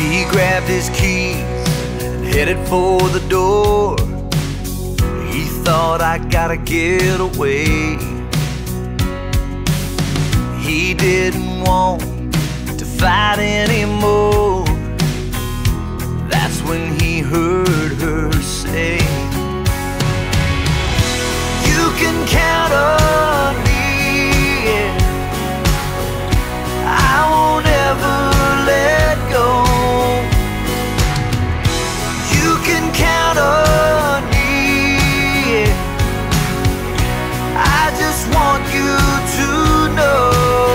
He grabbed his keys and headed for the door. He thought, I gotta get away. He didn't want to fight anymore. That's when he heard her say, you can count on me, yeah. I won't ever let go. You can count on me, yeah. I just want you to know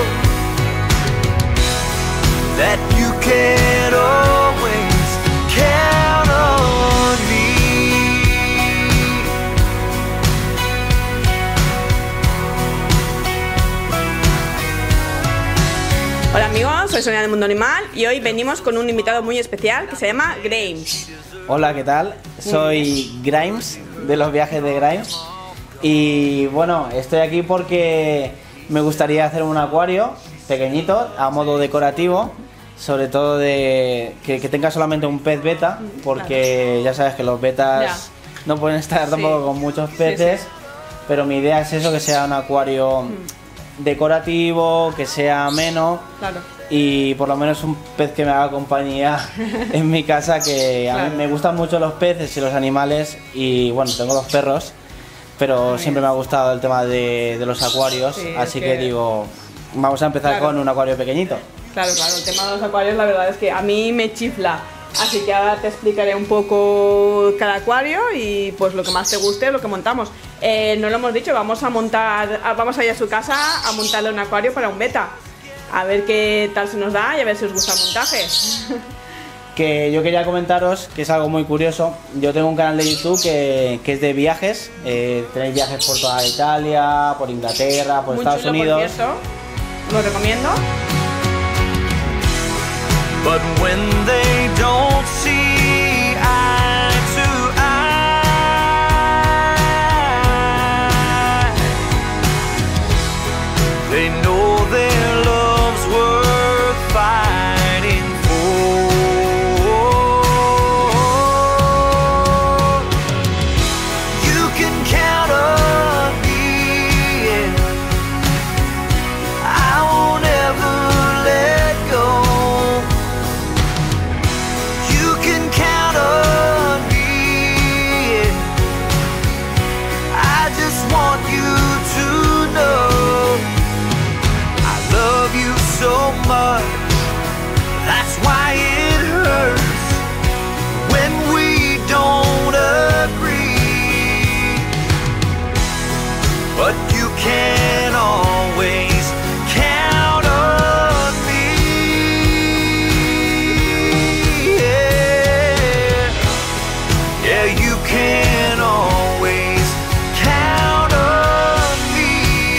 that you can always count on me. Hola amigos, soy Sonia del Mundo Animal y hoy venimos con un invitado muy especial que se llama Grimes. Hola, ¿qué tal? Soy Grimes, de los viajes de Grimes. Y bueno, estoy aquí porque me gustaría hacer un acuario pequeñito, a modo decorativo. Sobre todo de que tenga solamente un pez beta, porque ya sabes que los betas no pueden estar tampoco con muchos peces. Pero mi idea es eso, que sea un acuario decorativo, que sea ameno. Y por lo menos un pez que me haga compañía en mi casa, que a mí me gustan mucho los peces y los animales. Y bueno, tengo dos perros, pero siempre me ha gustado el tema de los acuarios, así que digo, vamos a empezar con un acuario pequeñito. Claro, el tema de los acuarios la verdad es que a mí me chifla. Así que ahora te explicaré un poco cada acuario y pues lo que más te guste, lo que montamos. No lo hemos dicho, vamos a ir a su casa a montarle un acuario para un beta. A ver qué tal se nos da y a ver si os gusta el montaje. Que yo quería comentaros que es algo muy curioso. Yo tengo un canal de YouTube que es de viajes. Tenéis viajes por toda Italia, por Inglaterra, por Estados Unidos. Por cierto, lo recomiendo. But when they don't see eye to eye, they know their love's worth fighting for. You can count on me, yeah. I won't ever let go. So much, that's why it hurts when we don't agree. But you can always count on me. Yeah, yeah, you can always count on me.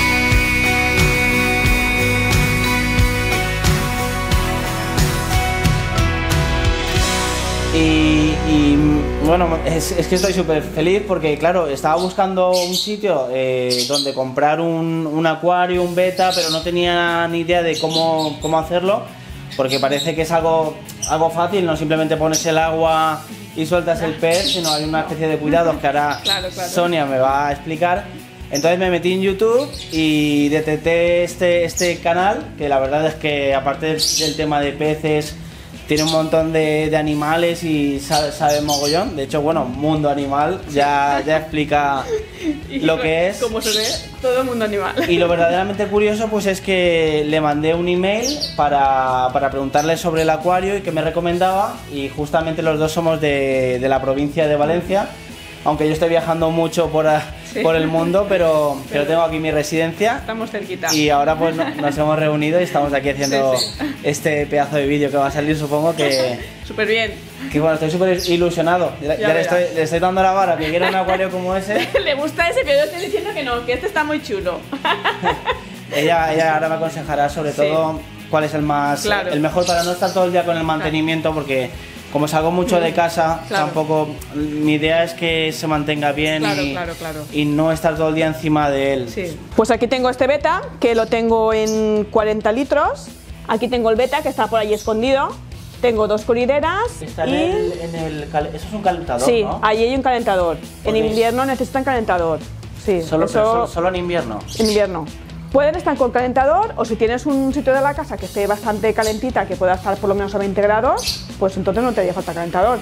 Y bueno, es que estoy súper feliz porque, claro, estaba buscando un sitio donde comprar un acuario, un beta, pero no tenía ni idea de cómo hacerlo, porque parece que es algo fácil, no simplemente pones el agua y sueltas el pez, sino hay una especie de cuidados que ahora Sonia me va a explicar. Entonces me metí en YouTube y detecté este canal, que la verdad es que aparte del tema de peces, tiene un montón de animales y sabe mogollón. De hecho, bueno, Mundo Animal ya explica lo que es. Como se ve, todo Mundo Animal. Y lo verdaderamente curioso pues es que le mandé un email para preguntarle sobre el acuario y qué me recomendaba. Y justamente los dos somos de la provincia de Valencia. Aunque yo estoy viajando mucho por el mundo, pero tengo aquí mi residencia. Estamos cerquita. Y ahora pues nos hemos reunido y estamos aquí haciendo este pedazo de vídeo que va a salir, supongo que... Súper bien. Que bueno, estoy súper ilusionado. Ya le estoy dando la vara, que quiera un acuario como ese. Le gusta ese, pero yo estoy diciendo que no, que este está muy chulo. Ella ahora me aconsejará sobre todo cuál es el mejor para no estar todo el día con el mantenimiento, porque... Como salgo mucho de casa, tampoco mi idea es que se mantenga bien y no estar todo el día encima de él. Sí. Pues aquí tengo este beta, que lo tengo en 40 litros. Aquí tengo el beta, que está por ahí escondido. tengo 2 colideras Está y... eso es un calentador, Sí, ¿no? ahí hay un calentador. En Porque- invierno necesitan calentador. Sí, Solo en invierno. en invierno. Pueden estar con calentador, o si tienes un sitio de la casa que esté bastante calentita, que pueda estar por lo menos a 20 grados, pues entonces no te haría falta calentador.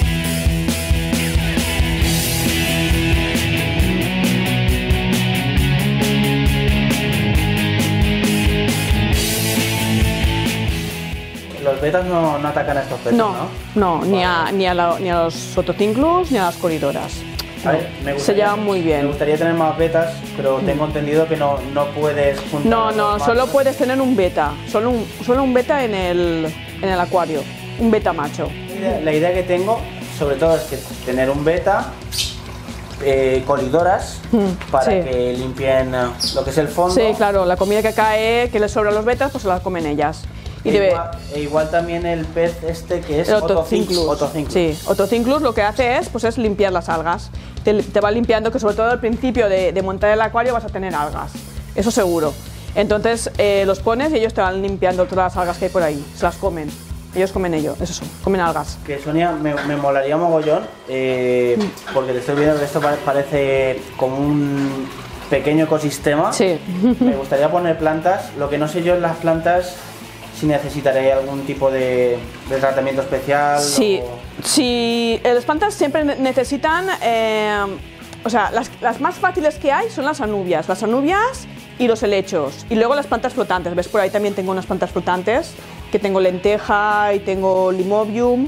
Los betas no atacan a estos peces, ¿no? No, ni a los Otocinclus ni a las colidoras. A ver, Se llevan muy bien. Me gustaría tener más betas, pero tengo entendido que no puedes juntar. No, solo puedes tener un beta, solo un beta en el acuario, un beta macho. La idea que tengo, sobre todo, es que tener un beta, colidoras, para sí. que limpien lo que es el fondo. Sí, claro, la comida que cae, que les sobra a los betas, pues se la comen ellas. Y Igual también el pez este que es el Otocinclus. Sí, Otocinclus lo que hace es limpiar las algas. Te va limpiando, que sobre todo al principio de montar el acuario vas a tener algas, eso seguro. Entonces los pones y ellos te van limpiando todas las algas que hay por ahí, se las comen. Ellos comen comen algas. Que Sonia, me molaría mogollón, porque te estoy viendo que esto parece como un pequeño ecosistema. Sí. Me gustaría poner plantas, lo que no sé yo en las plantas, si necesitaré algún tipo de tratamiento especial. Sí, sí, las plantas siempre necesitan, o sea, las más fáciles que hay son las anubias y los helechos, y luego las plantas flotantes. ¿Ves? Por ahí también tengo unas plantas flotantes, que tengo lenteja y tengo limobium.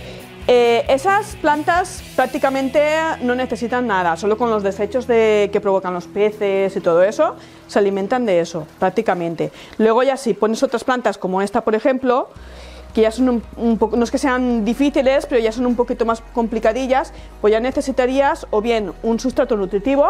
Esas plantas prácticamente no necesitan nada, solo con los desechos que provocan los peces y todo eso, se alimentan de eso, prácticamente. Luego ya si pones otras plantas como esta, por ejemplo, que ya son un poco, no es que sean difíciles, pero ya son un poquito más complicadillas, pues ya necesitarías o bien un sustrato nutritivo,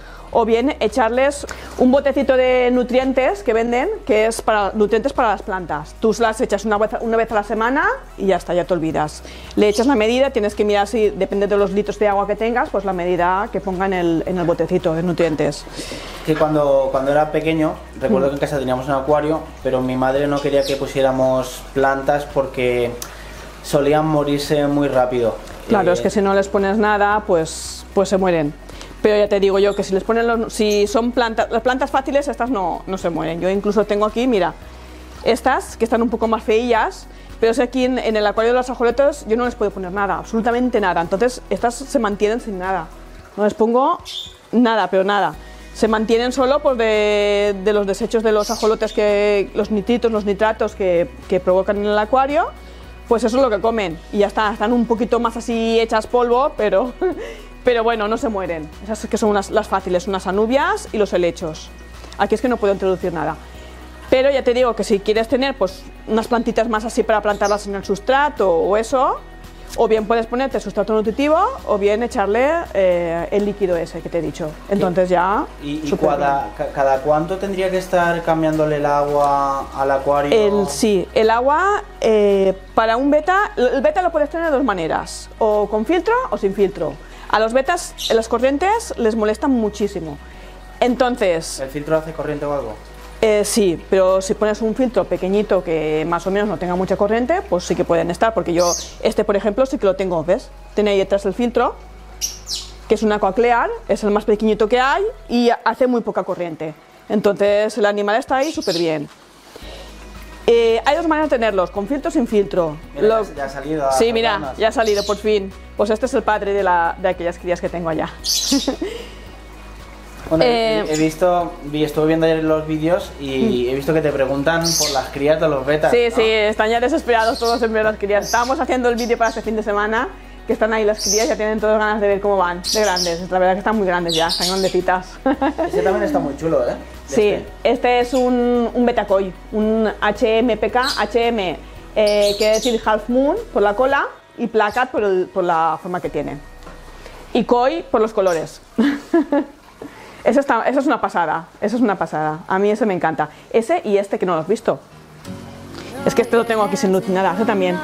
o bien echarles un botecito de nutrientes que venden, que es para nutrientes para las plantas. Tú las echas una vez a la semana y ya está, ya te olvidas. Le echas la medida, tienes que mirar si, depende de los litros de agua que tengas, pues la medida que ponga en el botecito de nutrientes. Que cuando era pequeño, recuerdo que en casa teníamos un acuario, pero mi madre no quería que pusiéramos plantas porque solían morirse muy rápido. Claro, es que si no les pones nada, pues se mueren. Pero ya te digo yo que si les ponen si son las plantas fáciles, estas no se mueren. Yo incluso tengo aquí, mira, estas que están un poco más feillas, pero es aquí en el acuario de los ajolotes yo no les puedo poner nada, absolutamente nada. Entonces estas se mantienen sin nada. No les pongo nada, pero nada. Se mantienen solo pues, de los desechos de los ajolotes, los nitritos, los nitratos que provocan en el acuario, pues eso es lo que comen. Y ya está, están un poquito más así hechas polvo, pero bueno, no se mueren. Esas que son las fáciles, unas anubias y los helechos. Aquí es que no puedo introducir nada. Pero ya te digo que si quieres tener pues, unas plantitas más así para plantarlas en el sustrato o eso, o bien puedes ponerte sustrato nutritivo o bien echarle el líquido ese que te he dicho. Entonces ya... ¿Y cada cuánto tendría que estar cambiándole el agua al acuario? Sí, el agua para un beta, el beta lo puedes tener de dos maneras, o con filtro o sin filtro. A los betas, las corrientes les molestan muchísimo. Entonces... ¿El filtro hace corriente o algo? Sí, pero si pones un filtro pequeñito que más o menos no tenga mucha corriente, pues sí que pueden estar, porque yo, por ejemplo, sí que lo tengo, ¿ves? Tiene ahí detrás el filtro, que es un Aqua Clear, es el más pequeñito que hay y hace muy poca corriente. Entonces el animal está ahí súper bien. Hay dos maneras de tenerlos, con filtro o sin filtro. Mira, ya ha salido. Sí, mira, ya ha salido por fin. Pues este es el padre de aquellas crías que tengo allá. Bueno, estuve viendo ayer los vídeos y he visto que te preguntan por las crías de los betas. Sí, ¿no? sí, están ya desesperados todos en ver las crías. Estábamos haciendo el vídeo para este fin de semana, que están ahí las crías, ya tienen todas ganas de ver cómo van, de grandes. La verdad que están muy grandes ya, están grandecitas. Ese también está muy chulo, ¿eh? Sí, este es un beta-koi, un HMPK, HM quiere decir Half Moon por la cola y Placat por la forma que tiene. Y koi por los colores. Eso es una pasada, a mí ese me encanta. Ese y este que no lo has visto. Es que este lo tengo aquí sin luz ni nada, ese también.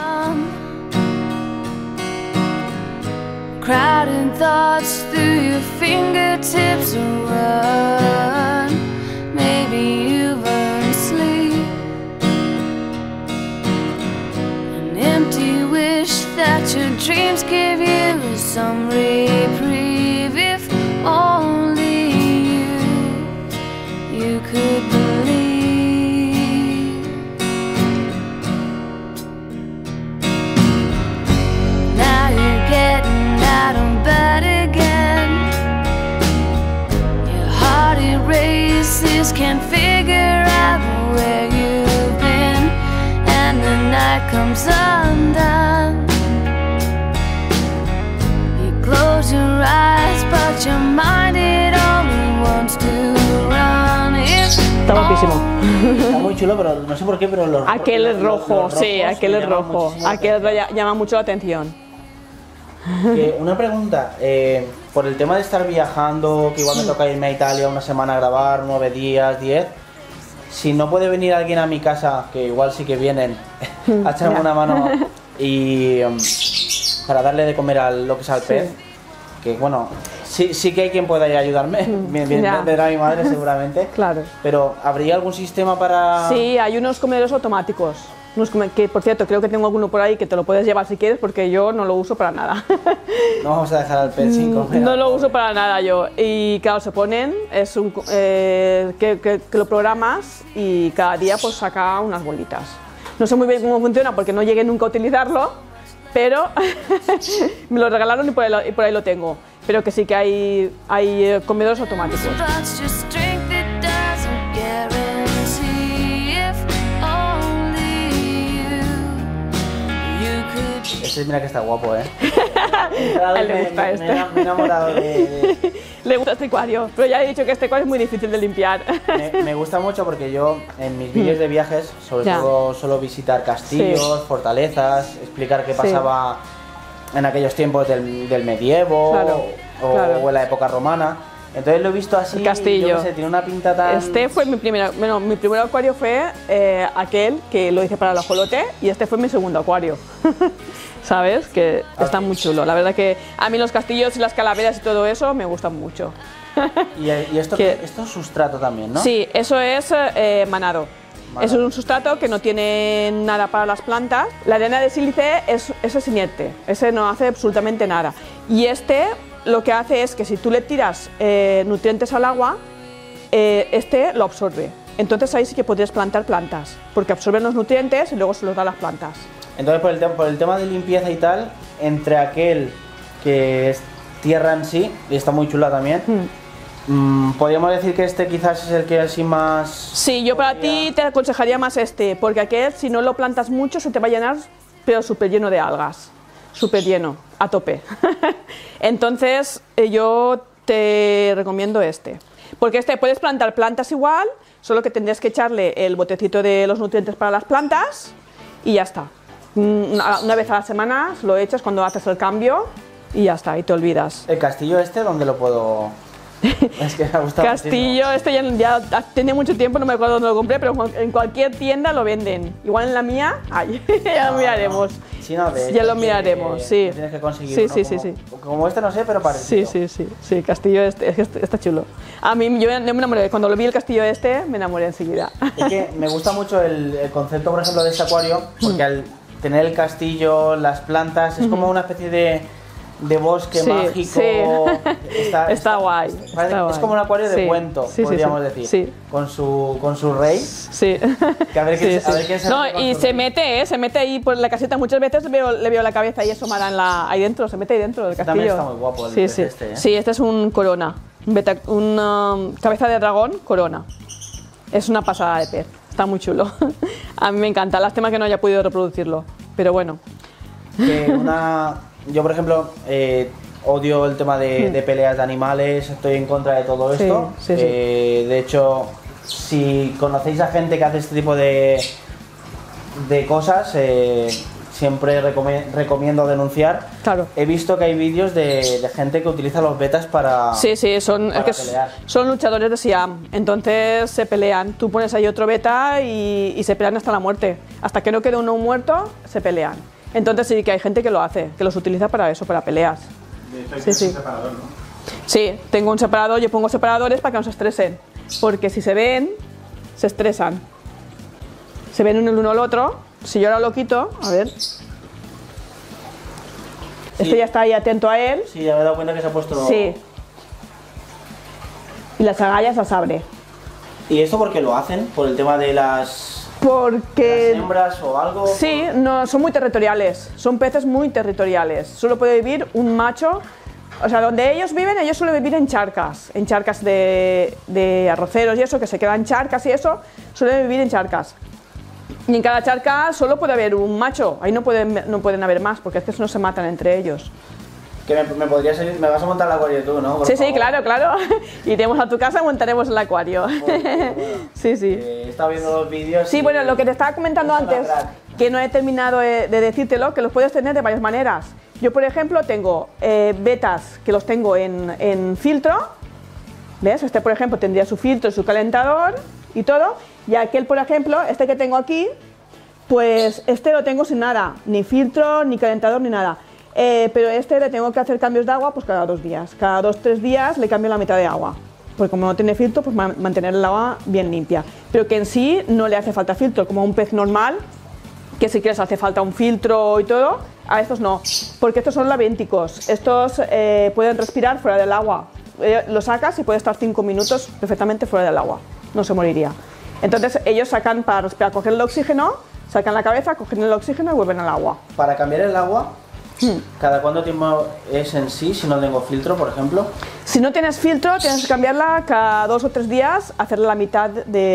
Crowding thoughts through your fingertips run. Maybe you've earned sleep. And dreams give you some reprieve. If only you could believe. Now you're getting out of bed again. Your heart erases, can't figure out where you've been, and the night comes undone. You close your eyes, but your mind it only wants to run. Está guapísimo. Está muy chulo, pero no sé por qué, pero los Aquel es rojo, los sí, rojos aquel me es llaman rojo. muchísimo la Aquel atención. llama mucho la atención. Una pregunta, por el tema de estar viajando, que igual me toca irme a Italia una semana a grabar, 9 días, 10, si no puede venir alguien a mi casa, que igual sí que vienen, a echarme una mano y para darle de comer al lo que es al pez, que bueno, sí que hay quien pueda ayudarme, vendrá mi madre seguramente, Claro. pero ¿habría algún sistema para...? Sí, hay unos comederos automáticos. Que por cierto, creo que tengo alguno por ahí que te lo puedes llevar si quieres, porque yo no lo uso para nada. No vamos a dejar al pez sin comer. No lo uso para nada yo. Y claro, se ponen, es un, que lo programas y cada día pues saca unas bolitas. No sé muy bien cómo funciona porque no llegué nunca a utilizarlo, pero me lo regalaron y por ahí lo tengo. Pero que sí que hay comedores automáticos. That's just strength that doesn't guarantee. If only you could. Este mira que está guapo, ¿eh? A él le gusta este. Me he enamorado de... Le gusta este acuario, pero ya he dicho que este acuario es muy difícil de limpiar. Me gusta mucho porque yo en mis vídeos de viajes sobre Ya. todo suelo visitar castillos, fortalezas, explicar qué pasaba en aquellos tiempos del medievo Claro, o en la época romana. Entonces lo he visto así, El castillo. yo qué sé, tiene una pinta tan... Este fue mi primer acuario fue aquel que lo hice para el ajolote y este fue mi segundo acuario. ¿Sabes? Que está muy chulo. La verdad que a mí los castillos y las calaveras y todo eso me gustan mucho. Y esto, esto es sustrato también, ¿no? Sí, eso es manado. Es un sustrato que no tiene nada para las plantas. La arena de sílice ese es inerte, ese no hace absolutamente nada. Y este lo que hace es que si tú le tiras nutrientes al agua, este lo absorbe. Entonces ahí sí que podrías plantar plantas, porque absorben los nutrientes y luego se los da a las plantas. Entonces por el tema de limpieza y tal, entre aquel que es tierra en sí, y está muy chula también, podríamos decir que este quizás es el que así más... Sí, yo para ti te aconsejaría más este, porque aquel si no lo plantas mucho se te va a llenar, pero súper lleno de algas, súper lleno, a tope. Entonces yo te recomiendo este, porque este puedes plantar plantas igual, solo que tendrías que echarle el botecito de los nutrientes para las plantas y ya está. Una vez a la semana lo echas cuando haces el cambio y ya está, y te olvidas. ¿El castillo este dónde lo puedo...? Es que me ha gustado Castillo, este ya tiene mucho tiempo, no me acuerdo dónde lo compré, pero en cualquier tienda lo venden. Igual en la mía, ay, ya lo miraremos. Sí, no, de Ya hecho lo miraremos, que sí. Tienes que conseguir Sí, uno sí, sí, como, sí. como este no sé, pero parecido. Sí, Castillo este, es que está chulo. A mí, yo me enamoré, cuando lo vi el castillo este, me enamoré enseguida. Es que me gusta mucho el concepto, por ejemplo, de este acuario, porque al tener el castillo, las plantas, es como una especie de bosque Sí, mágico. sí. Está guay, está Es guay. como un acuario de Sí, cuento, sí, sí, podríamos sí. decir. Sí. Con su rey. Sí. Que a ver qué Sí, a ver quién se No, hace con y su se rey. mete ahí por la caseta. Muchas veces le veo la cabeza y asomada ahí dentro, se mete ahí dentro del Este castillo. también está muy guapo el sí, pez sí. este, ¿eh? Sí, este es un corona, una cabeza de dragón corona. Es una pasada de pez, está muy chulo. A mí me encanta, lástima que no haya podido reproducirlo, pero bueno. Yo, por ejemplo, odio el tema de peleas de animales, estoy en contra de todo Sí, esto. sí, sí. De hecho, si conocéis a gente que hace este tipo de cosas, siempre recomiendo denunciar. Claro. He visto que hay vídeos de gente que utiliza los betas para, Sí, son, para es que pelear. son luchadores de Siam, entonces se pelean. Tú pones ahí otro beta y se pelean hasta la muerte. Hasta que no quede uno muerto, se pelean. Entonces sí que hay gente que lo hace, que los utiliza para eso, para peleas. Sí. Separador, ¿no? Sí, tengo un separador, yo pongo separadores para que no se estresen, porque si se ven, se estresan. Se ven el uno al otro, si yo ahora lo quito, a ver. Sí. Este ya está ahí atento a él. Sí, ya me he dado cuenta que se ha puesto... Sí. Y las agallas las abre. ¿Y esto por qué lo hacen? ¿Por el tema de las Porque... hembras o algo? Sí, no, son muy territoriales. Son peces muy territoriales. Solo puede vivir un macho. O sea, donde ellos viven, ellos suelen vivir en charcas de arroceros y eso, que se quedan charcas y eso, suelen vivir en charcas. Y en cada charca solo puede haber un macho, ahí no pueden haber más, porque es que no se matan entre ellos. Que me podrías seguir, me vas a montar el acuario tú, ¿no? Por Sí, favor. sí, claro. Iremos a tu casa y montaremos el acuario. Bueno. Sí, sí. He estado viendo los vídeos. Sí, y- bueno, lo que te estaba comentando Es una antes, crack. que no he terminado de decírtelo, que los puedes tener de varias maneras. Yo, por ejemplo, tengo betas que los tengo en filtro. ¿Ves? Este, por ejemplo, tendría su filtro, su calentador y todo. Y aquel, por ejemplo, este que tengo aquí, pues este lo tengo sin nada, ni filtro, ni calentador, ni nada. Pero este le tengo que hacer cambios de agua pues cada 2 días. Cada 2-3 días le cambio la mitad de agua. Porque como no tiene filtro, pues mantener el agua bien limpia. Pero que en sí no le hace falta filtro, como a un pez normal, que si quieres hace falta un filtro y todo, a estos no. Porque estos son labénticos. Estos pueden respirar fuera del agua. Lo sacas y puede estar 5 minutos perfectamente fuera del agua. No se moriría. Entonces ellos sacan para respirar, coger el oxígeno, sacan la cabeza, cogen el oxígeno y vuelven al agua. Para cambiar el agua, ¿cada cuánto tiempo es en sí si no tengo filtro, por ejemplo? Si no tienes filtro, tienes que cambiarla cada 2 o 3 días, hacerle la mitad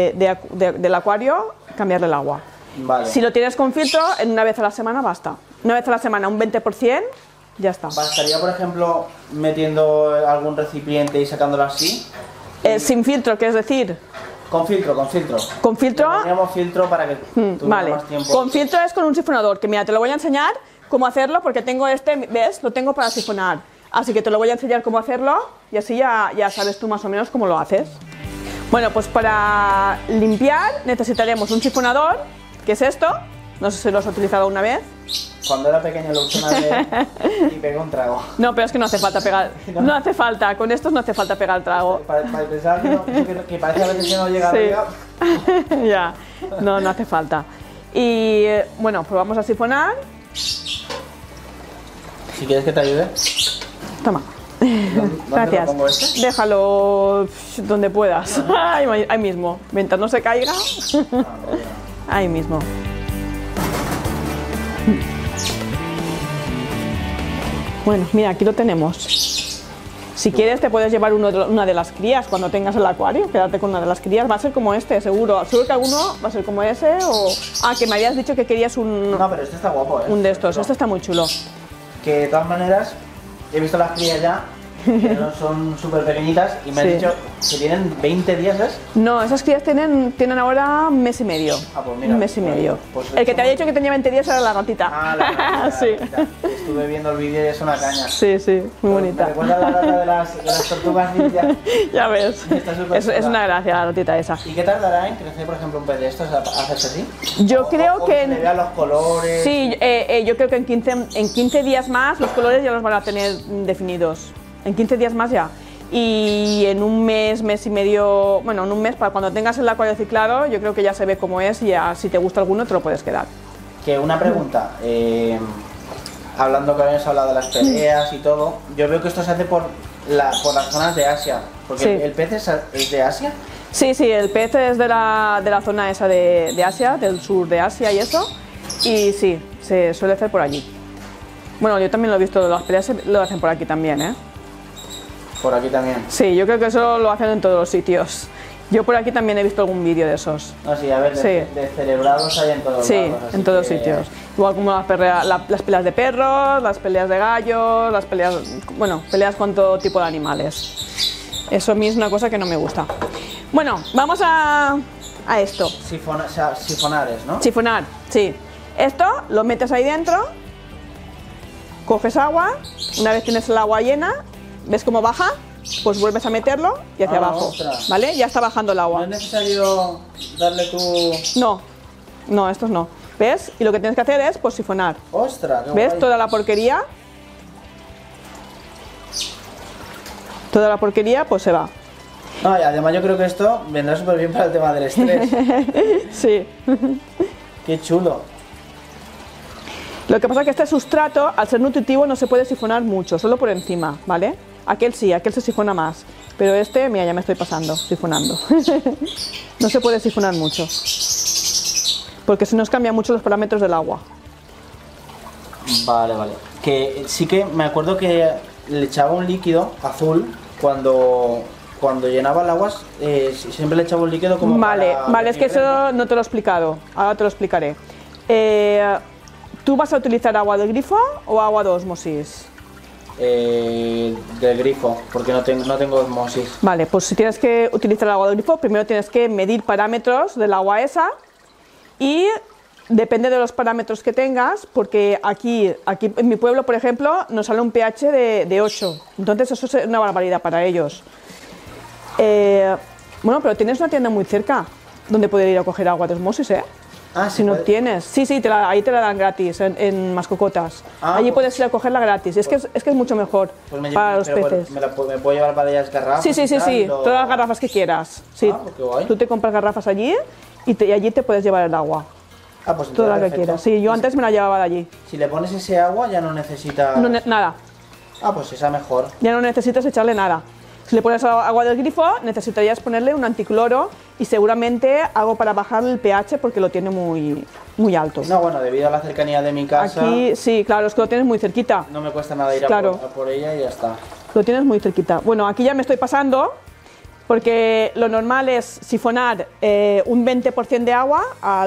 del acuario, cambiarle el agua. Vale. Si lo tienes con filtro, en una vez a la semana basta. Una vez a la semana, un 20%, ya está. ¿Bastaría, por ejemplo, metiendo algún recipiente y sacándolo así? Sin filtro, ¿qué es decir? Con filtro, con filtro. Con filtro, Teníamos filtro para que tuviera vale. más tiempo. Con filtro es con un sifonador, que mira, te lo voy a enseñar cómo hacerlo, porque tengo este, ¿ves? Lo tengo para sifonar. Así que te lo voy a enseñar cómo hacerlo y así ya sabes tú más o menos cómo lo haces. Bueno, pues para limpiar necesitaremos un sifonador, que es esto. No sé si lo has utilizado una vez. Cuando era pequeño lo usé una vez y pegué un trago. No, pero es que no hace falta pegar. No hace falta, con estos no hace falta pegar el trago. Para pensar que, que parece a veces que no llega Sí. arriba. Ya, no hace falta. Y bueno, pues vamos a sifonar. Si quieres que te ayude. Toma. ¿Dónde Gracias. lo pongo este? Déjalo donde puedas. Ahí mismo. Mientras no se caiga. Ahí mismo. Bueno, mira, aquí lo tenemos. Si quieres te puedes llevar una de las crías cuando tengas el acuario. Quédate con una de las crías. Va a ser como este, seguro. Seguro que alguno va a ser como ese o... Ah, que me habías dicho que querías un No, pero este está guapo, ¿eh? de estos. Este está muy chulo. Que de todas maneras, he visto las crías ya, que no son súper pequeñitas y me han Sí. dicho que tienen 20 días, ¿es? No, esas crías tienen ahora un mes y medio. Ah, pues mira, un mes y pues- medio. pues el que te esto- había dicho que tenía 20 días era la ratita. Ah, la ratita, sí. la ratita. Estuve viendo el vídeo y es una caña. Sí, sí, muy Me bonita. recuerda a la rata de las tortugas ninja. Ya ves. Está súper Es chula. una gracia la ratita esa. ¿Y qué tardará en crecer, por ejemplo, un pez de estos, a hacerse así? Yo creo o que se le vean los colores. Sí, yo creo que en 15 días más los colores ya los van a tener definidos. En 15 días más ya. Y en un mes, mes y medio, bueno, en un mes, para cuando tengas el acuario ciclado, yo creo que ya se ve cómo es y ya si te gusta alguno te lo puedes quedar. Que una pregunta, hablando que habíamos hablado de las peleas y todo, yo veo que esto se hace por las zonas de Asia, porque Sí. el pez es de Asia. Sí, sí, el pez es de la zona esa de Asia, del sur de Asia y eso. Y sí, se suele hacer por allí. Bueno, yo también lo he visto, las peleas lo hacen por aquí también, ¿eh? Por aquí también. Sí, yo creo que eso lo hacen en todos los sitios. Yo por aquí también he visto algún vídeo de esos. No, sí, a ver, de cerebrados hay en todos Sí, lados. así en todos que- sitios. Igual como las peleas de perros, las peleas de gallos, las peleas, bueno, peleas con todo tipo de animales. Eso a mí es una cosa que no me gusta. Bueno, vamos a esto. Sifonares, ¿no? Sifonar, sí. Esto lo metes ahí dentro, coges agua, una vez tienes el agua llena, ¿ves cómo baja? Pues vuelves a meterlo y hacia Ah, abajo, ostras. ¿vale? Ya está bajando el No agua. es necesario darle tu... No, estos no. ¿Ves? Y lo que tienes que hacer es pues sifonar. ¡Ostras! qué ¿Ves? guay. Toda la porquería. Toda la porquería pues se va. No, y además yo creo que esto vendrá súper bien para el tema del estrés. Sí. ¡Qué chulo! Lo que pasa es que este sustrato, al ser nutritivo, no se puede sifonar mucho, solo por encima, ¿vale? Aquel sí, aquel se sifona más. Pero este, mira, ya me estoy pasando, sifonando. No se puede sifonar mucho. Porque si nos cambian mucho los parámetros del agua. Vale, vale. Que sí que me acuerdo que le echaba un líquido azul cuando llenaba el agua, siempre le echaba un líquido como Vale, para vale, es que definir eso no te lo he explicado. Ahora te lo explicaré. ¿Tú vas a utilizar agua de grifo o agua de osmosis? del grifo, porque no tengo osmosis. Vale, pues si tienes que utilizar el agua del grifo, primero tienes que medir parámetros del agua esa y depende de los parámetros que tengas, porque aquí en mi pueblo, por ejemplo, nos sale un pH de 8, entonces eso es una barbaridad para ellos. Bueno, pero tienes una tienda muy cerca donde poder ir a coger agua de osmosis, ¿eh? Ah, Si no tienes, sí, ahí te la dan gratis en Mascocotas. Allí pues, puedes ir a cogerla gratis. Es que es mucho mejor para los peces. ¿Me puedo llevar varias garrafas? Sí, todas las garrafas que quieras. Sí. Pues qué guay. Tú te compras garrafas allí y allí te puedes llevar el agua. Pues toda la que perfecto. quieras. Sí, yo antes me la llevaba de allí. Si le pones ese agua ya no necesita... Nada, pues esa mejor. ya no necesitas echarle nada. Si le pones agua del grifo, necesitarías ponerle un anticloro y seguramente algo para bajar el pH porque lo tiene muy, muy alto. No, bueno, debido a la cercanía de mi casa... Aquí, sí, claro, es que lo tienes muy cerquita. No me cuesta nada ir a por ella y ya está. Lo tienes muy cerquita. Bueno, aquí ya me estoy pasando porque lo normal es sifonar un 20% de agua a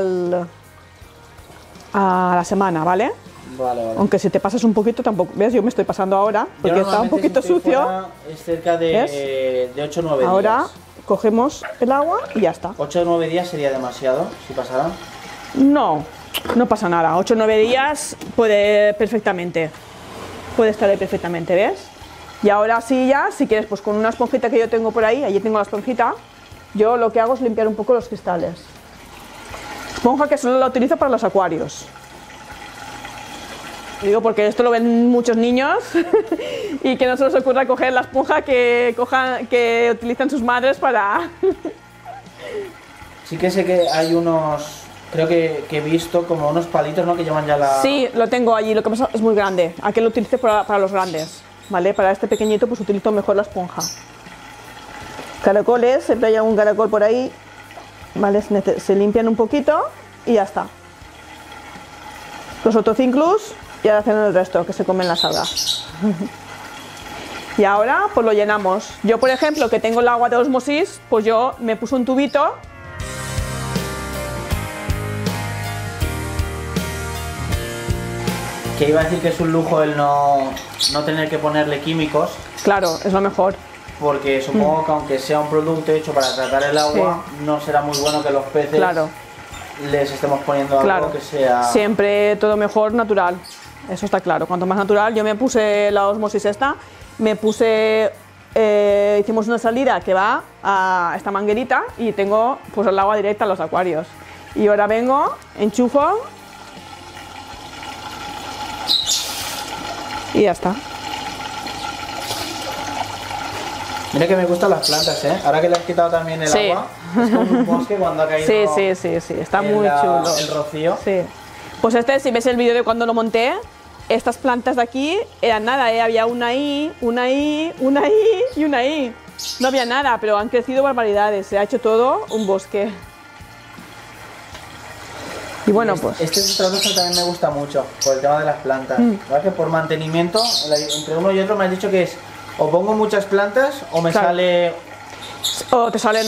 la semana, ¿vale? Vale. Aunque si te pasas un poquito tampoco, ¿ves? Yo me estoy pasando ahora porque está un poquito sucio. Es cerca de 8 o 9 días. Ahora cogemos el agua y ya está. 8 o 9 días sería demasiado, si pasara. No pasa nada. 8 o 9 días puede perfectamente. Puede estar ahí perfectamente, ¿ves? Y ahora sí ya, si quieres, pues con una esponjita que yo tengo por ahí, allí tengo la esponjita, yo lo que hago es limpiar un poco los cristales. Esponja que solo la utilizo para los acuarios. Digo porque esto lo ven muchos niños y que no se les ocurra coger la esponja que utilizan sus madres para... Sí que sé que hay unos, creo que he visto como unos palitos, ¿no? Que llevan ya la... Sí, lo tengo allí, lo que pasa es muy grande. Aquí lo utilicé para los grandes, ¿vale? Para este pequeñito pues utilizo mejor la esponja. Caracoles, siempre hay algún caracol por ahí, ¿vale? Se limpian un poquito y ya está. Los otocinclus y ahora hacen el resto, que se comen las algas. Y ahora pues lo llenamos. Yo, por ejemplo, que tengo el agua de osmosis, pues yo me puse un tubito. Que iba a decir que es un lujo el no tener que ponerle químicos. Claro, es lo mejor. Porque supongo que aunque sea un producto hecho para tratar el agua, no será muy bueno que los peces les estemos poniendo algo que sea... Siempre todo mejor natural. Eso está claro. Cuanto más natural, yo me puse la osmosis esta, hicimos una salida que va a esta manguerita y tengo pues el agua directa a los acuarios. Y ahora vengo, enchufo y ya está. Mira que me gustan las plantas, ¿eh? Ahora que le has quitado también el agua, es como un bosque cuando ha caído Sí, está muy chulo. El rocío. Sí. Pues si ves el vídeo de cuando lo monté, estas plantas de aquí eran nada, había una ahí, una ahí, una ahí y una ahí. No había nada, pero han crecido barbaridades, se ha hecho todo un bosque. Y bueno, pues... Este sustrato también me gusta mucho, por el tema de las plantas. ¿Verdad? Que por mantenimiento, entre uno y otro me has dicho que es, o pongo muchas plantas o me sale... O te salen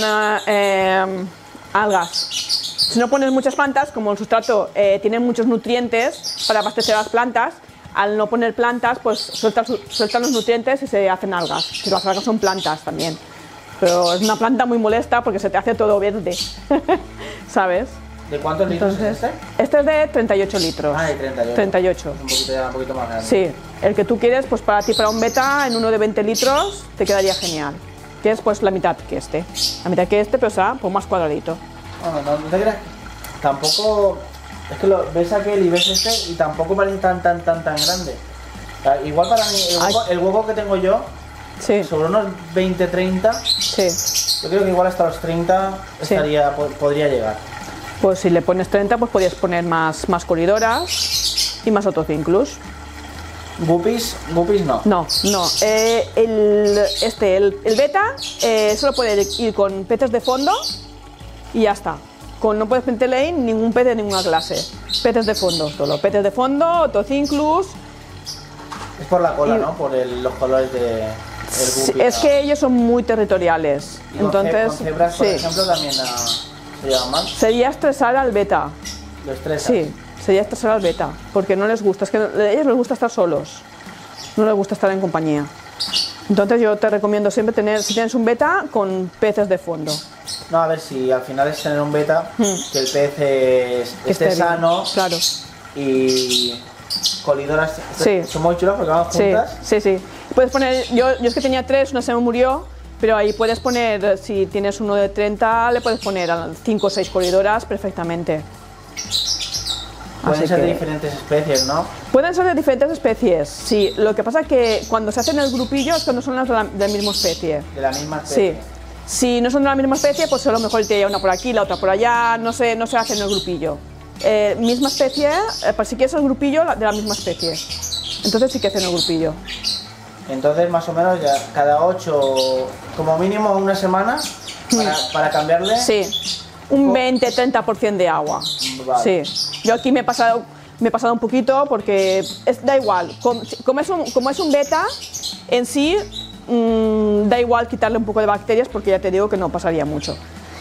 algas. Si no pones muchas plantas, como el sustrato tiene muchos nutrientes para abastecer a las plantas, al no poner plantas, pues sueltan los nutrientes y se hacen algas. Que las algas son plantas también. Pero es una planta muy molesta porque se te hace todo verde. ¿Sabes? ¿De cuántos litros es este? Este es de 38 litros. Ah, de 38. 38. Un poquito más grande. Sí, el que tú quieres, pues para ti, para un beta, en uno de 20 litros, te quedaría genial. Que es pues la mitad que este. La mitad que este, pero será pues más cuadradito. No te creas. Tampoco... Es que ves aquel y ves este y tampoco parece tan grande. O sea, igual para mí, el huevo que tengo yo, sobre unos 20-30, yo creo que igual hasta los 30 podría llegar. Pues si le pones 30, pues podrías poner más colidoras. y más Autocinclus. Guppies no. No. El beta solo puede ir con peces de fondo y ya está. No puedes meterle ahí ningún pez de ninguna clase. Peces de fondo solo. Peces de fondo, Autocinclus. Es por la cola, ¿no? Por los colores del guppy. Es que ellos son muy territoriales. Entonces, con cebras, por ejemplo, también se llevan mal. Sería estresar al beta. ¿Lo estresas? Sí, sería estresar al beta. Porque no les gusta. Es que a ellos les gusta estar solos. No les gusta estar en compañía. Entonces yo te recomiendo siempre si tienes un beta, con peces de fondo. No, a ver, si al final es tener un beta, que el pez esté sano. Claro. Y colidoras Sí. son muy chulas porque van juntas. Sí. Puedes poner, yo es que tenía 3, una se me murió, pero ahí puedes poner, si tienes uno de 30, le puedes poner 5 o 6 colidoras perfectamente. Pueden ser de diferentes especies, ¿no? Pueden ser de diferentes especies, sí. Lo que pasa es que cuando se hacen el grupillo es cuando son las de la misma especie. De la misma especie. Sí. Si no son de la misma especie, pues a lo mejor te lleva una por aquí, la otra por allá, no se hace en el grupillo. Misma especie, para si quieres el grupillo de la misma especie. Entonces sí que hacen el grupillo. Entonces más o menos ya cada 8, como mínimo una semana, para cambiarle. Sí, un 20-30% de agua. Vale. Sí. Yo aquí me he pasado un poquito porque da igual. Como es un beta, en sí da igual quitarle un poco de bacterias porque ya te digo que no pasaría mucho.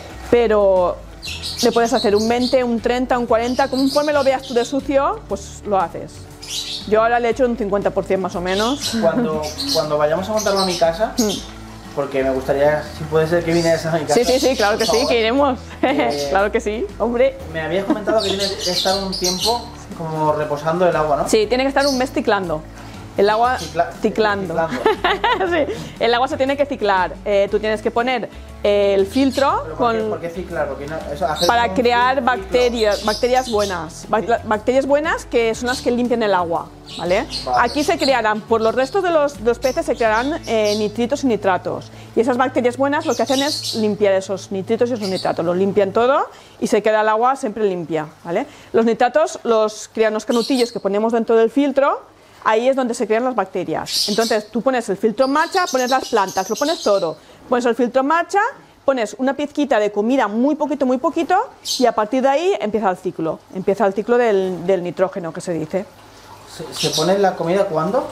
Pero le puedes hacer un 20, un 30, un 40, conforme lo veas tú de sucio, pues lo haces. Yo ahora le he hecho un 50% más o menos. Cuando vayamos a montarlo a mi casa, porque me gustaría, si puede ser, que vinieras a mi casa. Sí, claro que sí, que iremos. Claro que sí, hombre. Me habías comentado que tiene que estar un tiempo como reposando el agua, ¿no? Sí, tiene que estar un mes ciclando. El agua ciclando. Sí, el agua se tiene que ciclar. Tú tienes que poner el filtro ¿Por qué ciclar? Porque para crear bacterias buenas. Bacterias buenas que son las que limpian el agua, ¿vale? Aquí se crearán, por los restos de los peces se crearán nitritos y nitratos. Y esas bacterias buenas lo que hacen es limpiar esos nitritos y esos nitratos. Los limpian todo y se queda el agua siempre limpia, ¿vale? Los nitratos los crean los canutillos que ponemos dentro del filtro. Ahí es donde se crean las bacterias. Entonces tú pones el filtro en marcha, pones las plantas, lo pones todo. Pones el filtro en marcha, pones una pizquita de comida, muy poquito, y a partir de ahí empieza el ciclo. Empieza el ciclo del nitrógeno, que se dice. ¿Se pone la comida cuándo?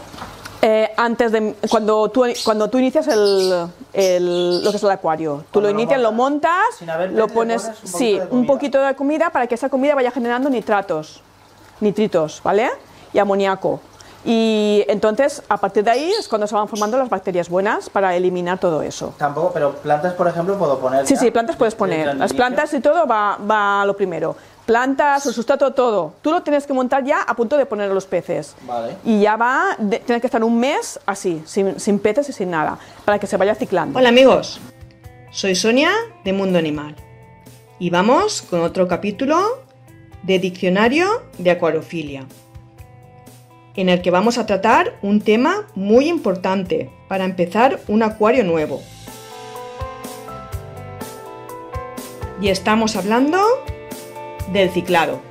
Cuando tú inicias lo que es el acuario. Tú lo inicias, lo montas, lo pones un poquito de comida para que esa comida vaya generando nitritos, ¿vale? Y amoníaco. Y entonces, a partir de ahí es cuando se van formando las bacterias buenas para eliminar todo eso. Tampoco, pero plantas, por ejemplo, puedo poner. Sí, plantas puedes poner. Las plantas y todo va a lo primero. Plantas, el sustrato, todo. Tú lo tienes que montar ya a punto de poner los peces. Vale. Y ya tienes que estar un mes así, sin peces y sin nada, para que se vaya ciclando. Hola amigos, soy Sonia de Mundo Animal y vamos con otro capítulo de Diccionario de Acuariofilia, en el que vamos a tratar un tema muy importante para empezar un acuario nuevo. Y estamos hablando del ciclado.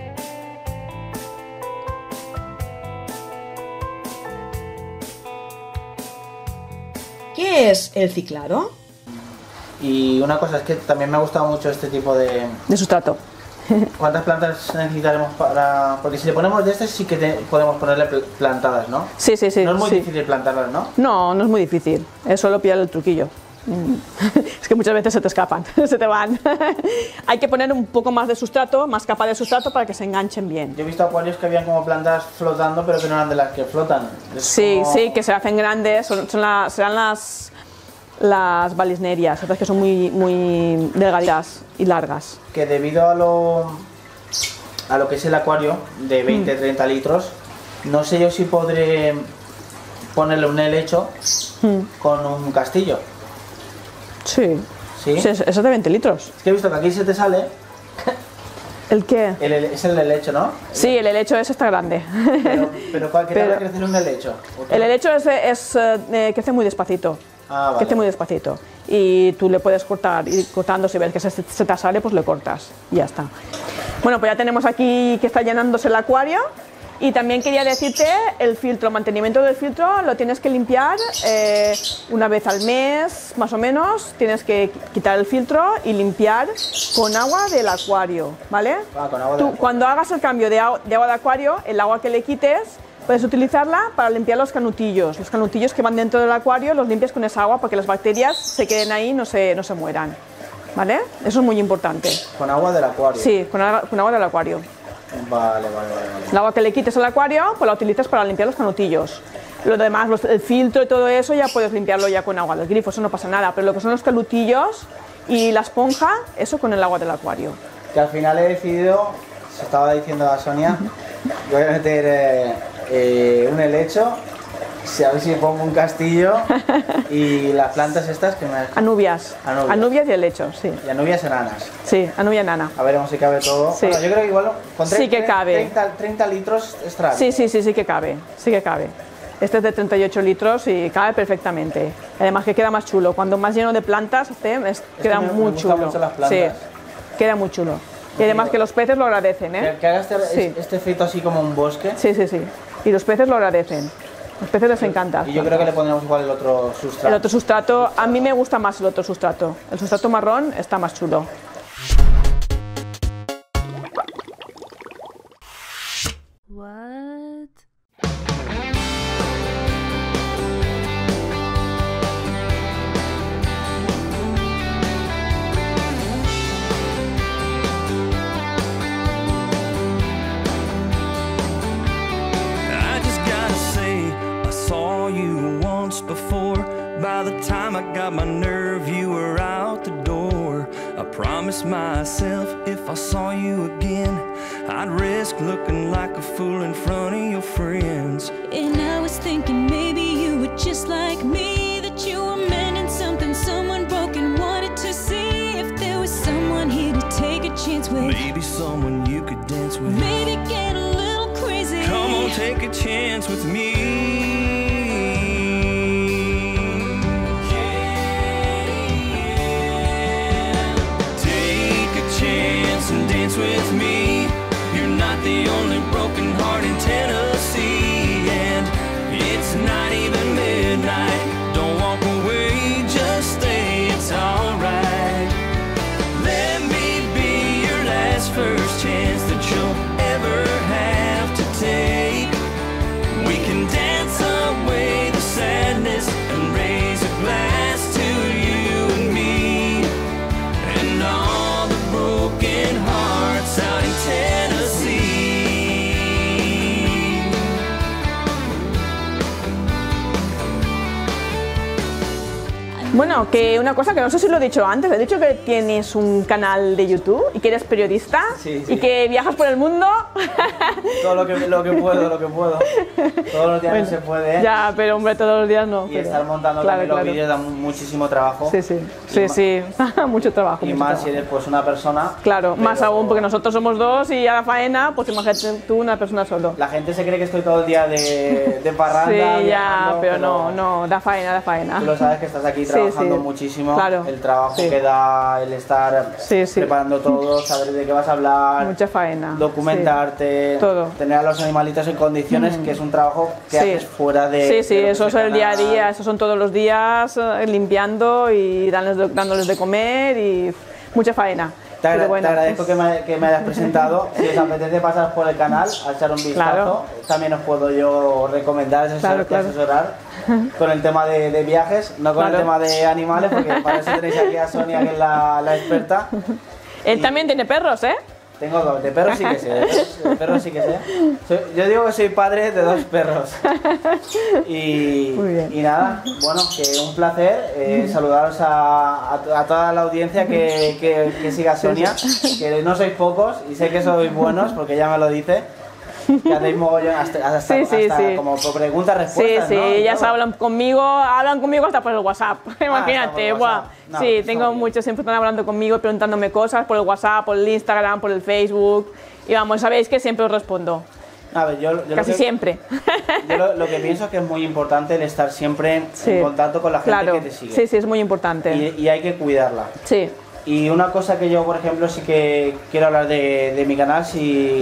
¿Qué es el ciclado? Y una cosa es que también me ha gustado mucho este tipo de sustrato. ¿Cuántas plantas necesitaremos para...? Porque si le ponemos de este sí que podemos ponerle plantadas, ¿no? Sí. No es muy difícil plantarlas, ¿no? No es muy difícil. Es solo pillar el truquillo. Es que muchas veces se te escapan, se te van. Hay que poner un poco más de sustrato, más capa de sustrato para que se enganchen bien. Yo he visto acuarios que habían como plantas flotando, pero que no eran de las que flotan. Sí, que se hacen grandes, serán las balisnerias, otras que son muy delgaditas y largas. Que debido a lo que es el acuario de 20-30 litros, no sé yo si podré ponerle un helecho con un castillo. Sí. ¿Sí? Eso es de 20 litros. Es que he visto que aquí se te sale... ¿El qué? Es el helecho, ¿no? Sí, el helecho está grande. Pero ¿qué tal va a crecer un helecho? El helecho crece muy despacito. Vale. Crece muy despacito. Y tú le puedes cortar, ir cortando, si ves que se te sale, pues le cortas. Y ya está. Bueno, pues ya tenemos aquí que está llenándose el acuario. Y también quería decirte el filtro, el mantenimiento del filtro lo tienes que limpiar una vez al mes, más o menos. Tienes que quitar el filtro y limpiar con agua del acuario, ¿vale? Con agua Tú, cuando hagas el cambio de agua de acuario, el agua que le quites, puedes utilizarla para limpiar los canutillos. Los canutillos que van dentro del acuario los limpias con esa agua para que las bacterias se queden ahí y no se mueran, ¿vale? Eso es muy importante. Con agua del acuario. Sí, con agua del acuario. Vale. El agua que le quites al acuario, pues la utilizas para limpiar los canutillos. Lo demás, el filtro y todo eso, ya puedes limpiarlo ya con agua del grifo, eso no pasa nada. Pero lo que son los canutillos y la esponja, eso con el agua del acuario. Que al final he decidido, se estaba diciendo a Sonia, que voy a meter un helecho, a ver si pongo un castillo y las plantas estas que me... Anubias y helecho, sí. Y anubias enanas. Sí, anubia enana. A veremos si cabe todo. Sí. Bueno, yo creo que igual con Sí que cabe. 30 litros extra. Sí que cabe, sí que cabe. Este es de 38 litros y cabe perfectamente. Además que queda más chulo. Cuando más lleno de plantas queda me muy gustan chulo. mucho las plantas. Sí, queda muy chulo. Y además que los peces lo agradecen, ¿eh? Que haga Sí. este efecto así como un bosque. Sí. Y los peces lo agradecen. Los peces les encanta. Y yo creo que le pondremos igual el otro sustrato. El otro sustrato, a mí me gusta más el otro sustrato. El sustrato marrón está más chulo. What? I just gotta say, I saw you once before. By the time I got my nerve, you were out the door. I promised myself if I saw you again, I'd risk looking like a fool in front of your friends. And I was thinking maybe you were just like me, that you were mending something someone broken wanted to see if there was someone here to take a chance with. Maybe someone you could dance with. Maybe get a little crazy. Come on, take a chance with me. Take a chance and dance with me. You're not the only broken heart in Tennessee, and it's not even midnight. Don't walk away, just stay, it's alright. Let me be your last first chance that you'll ever have to take. We can dance away the sadness and raise a glass to you and me, and all the broken hearts out in Tennessee. Bueno, que una cosa que no sé si lo he dicho antes, he dicho que tienes un canal de YouTube y que eres periodista Sí. y que viajas por el mundo. Todo lo que puedo. Todos los días no se puede. Ya, pero hombre, todos los días no. Y pero- estar montando claro, también los claro. vídeos da muchísimo trabajo. Sí. Mucho trabajo. Y mucho más trabajo. si eres pues una persona. Claro, más pero aún, porque nosotros somos dos y a la faena, pues imagínate tú una persona solo. La gente se cree que estoy todo el día de parranda. Sí, ya, viajando, pero no, da faena. Tú lo sabes que estás aquí Sí, trabajando sí. muchísimo. Claro, El trabajo sí. que da el estar Sí. preparando todo, saber de qué vas a hablar. Mucha faena. Documentarte, Sí, todo. tener a los animalitos en condiciones, que es un trabajo que Sí. haces fuera de. Sí, de lo que eso es el el día a canal. día, eso son todos los días limpiando y dándoles de comer y mucha faena. Te Pero bueno, te agradezco que me hayas presentado. Si os apetece pasar por el canal a echar un vistazo, Claro. también os puedo yo recomendar, Claro. asesorar con el tema de viajes, no con Claro. el tema de animales, porque para eso tenéis aquí a Sonia, que es la experta. Él también tiene perros, ¿eh? Tengo dos, de perros sí que sé, de perros sí que sé. Yo digo que soy padre de 2 perros. Y, Muy bien. y nada, bueno, que un placer saludaros a toda la audiencia que siga a Sonia, que no sois pocos y sé que sois buenos porque ella me lo dice. Que hacéis mogollón hasta Sí. como por preguntas, Sí, respuestas, ¿no? Y ellas todo. hablan conmigo hasta por el WhatsApp. Imagínate, por guau. WhatsApp. No, Sí, pues tengo está bien. muchos, siempre están hablando conmigo, preguntándome cosas por el WhatsApp, por el Instagram, por el Facebook. Y vamos, sabéis que siempre os respondo. A ver, yo Casi lo que, siempre. yo lo que pienso es que es muy importante el estar siempre Sí. en contacto con la gente Claro, que te sigue. sí, es muy importante. Y hay que cuidarla. Sí. Y una cosa que yo, por ejemplo, sí que quiero hablar de mi canal, si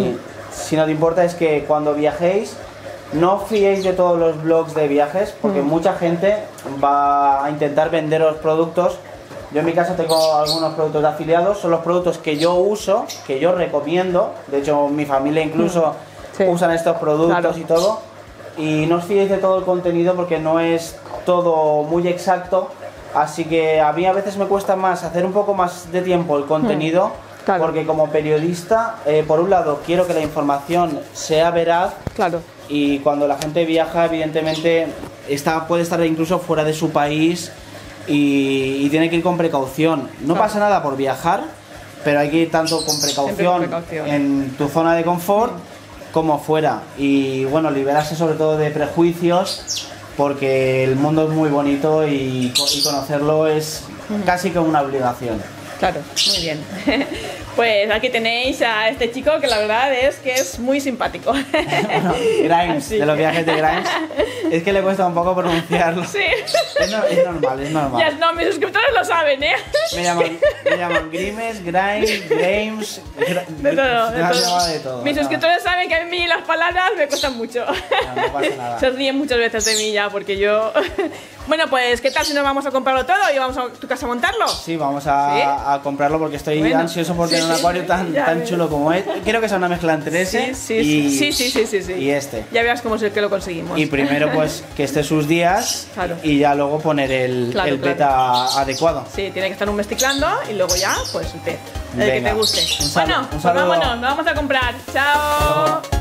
si no te importa, es que cuando viajéis no os fiéis de todos los blogs de viajes, porque mucha gente va a intentar venderos productos. Yo en mi caso tengo algunos productos de afiliados, son los productos que yo uso, que yo recomiendo. De hecho, mi familia incluso Sí. usan estos productos Claro. y todo. Y no os fiéis de todo el contenido porque no es todo muy exacto. Así que a mí a veces me cuesta más hacer un poco más de tiempo el contenido. Claro. Porque como periodista, por un lado, quiero que la información sea veraz. Claro. Y cuando la gente viaja, evidentemente, puede estar incluso fuera de su país y tiene que ir con precaución. No Claro. pasa nada por viajar, pero hay que ir tanto con Siempre precaución, con precaución. en tu zona de confort como fuera. Y bueno, liberarse sobre todo de prejuicios, porque el mundo es muy bonito y conocerlo es casi como una obligación. Claro, muy bien. Pues aquí tenéis a este chico que la verdad es que es muy simpático. Bueno, Grimes, Sí. de los viajes de Grimes, es que le cuesta un poco pronunciarlo. Sí. Es normal, es normal. Ya, no, mis suscriptores lo saben, ¿eh? Me llaman Grimes, Grimes, De todo, me han llamado de todo. Mis no, suscriptores saben que a mí las palabras me cuestan mucho. no pasa nada. Se ríen muchas veces de mí ya, porque yo... Bueno, pues, ¿qué tal si nos vamos a comprarlo todo y vamos a tu casa a montarlo? Sí, vamos a comprarlo porque estoy Bueno, ansioso por sí, tener un sí, acuario ya tan ves. chulo como este. Quiero que sea una mezcla entre ese Sí, y, y y este. Ya verás cómo es el que lo conseguimos. Y primero pues que esté sus días Claro. y ya luego poner el Claro, beta adecuado. Sí, tiene que estar un mes ciclando y luego ya, pues el té. El que Venga. te guste. Un saludo, Bueno, un pues saludo. vámonos, nos vamos a comprar. Chao. luego.